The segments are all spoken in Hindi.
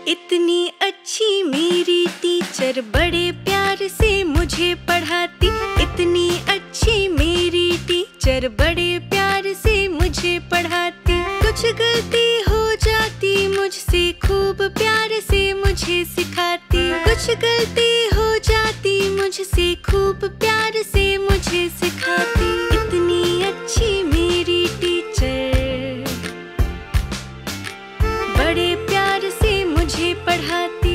इतनी अच्छी मेरी टीचर बड़े प्यार से मुझे पढ़ाती। इतनी अच्छी मेरी टीचर बड़े प्यार से मुझे पढ़ाती। कुछ गलती हो जाती मुझसे खूब प्यार से मुझे सिखाती। कुछ गलती हो जाती मुझसे खूब प्यार से मुझे सिखाती। इतनी अच्छी मेरी टीचर बड़े प्यार से मुझे पढ़ाती।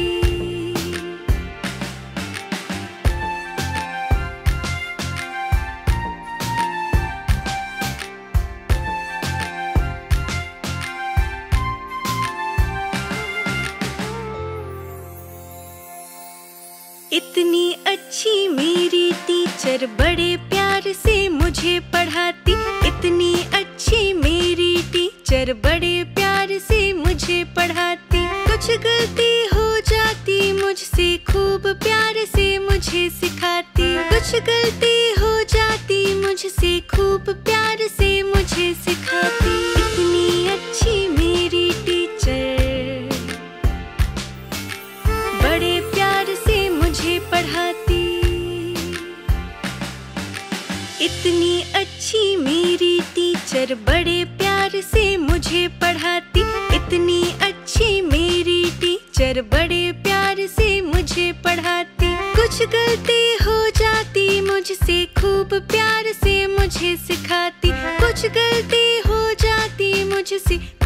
इतनी अच्छी मेरी टीचर बड़े प्यार से मुझे पढ़ाती। इतनी अच्छी मेरी टीचर बड़े प्यार से मुझे पढ़ाती। कुछ गलती हो जाती मुझसे खूब प्यार से मुझे सिखाती। कुछ गलती हो जाती मुझसे खूब प्यार से मुझे सिखाती। इतनी अच्छी मेरी टीचर बड़े प्यार से मुझे पढ़ाती। इतनी अच्छी मेरी टीचर बड़े प्यार से मुझे पढ़ाती। इतनी अच्छी मेरी टीचर बड़े प्यार से मुझे पढ़ाती। कुछ गलती हो जाती मुझसे खूब प्यार से मुझे सिखाती। कुछ गलती हो जाती मुझसे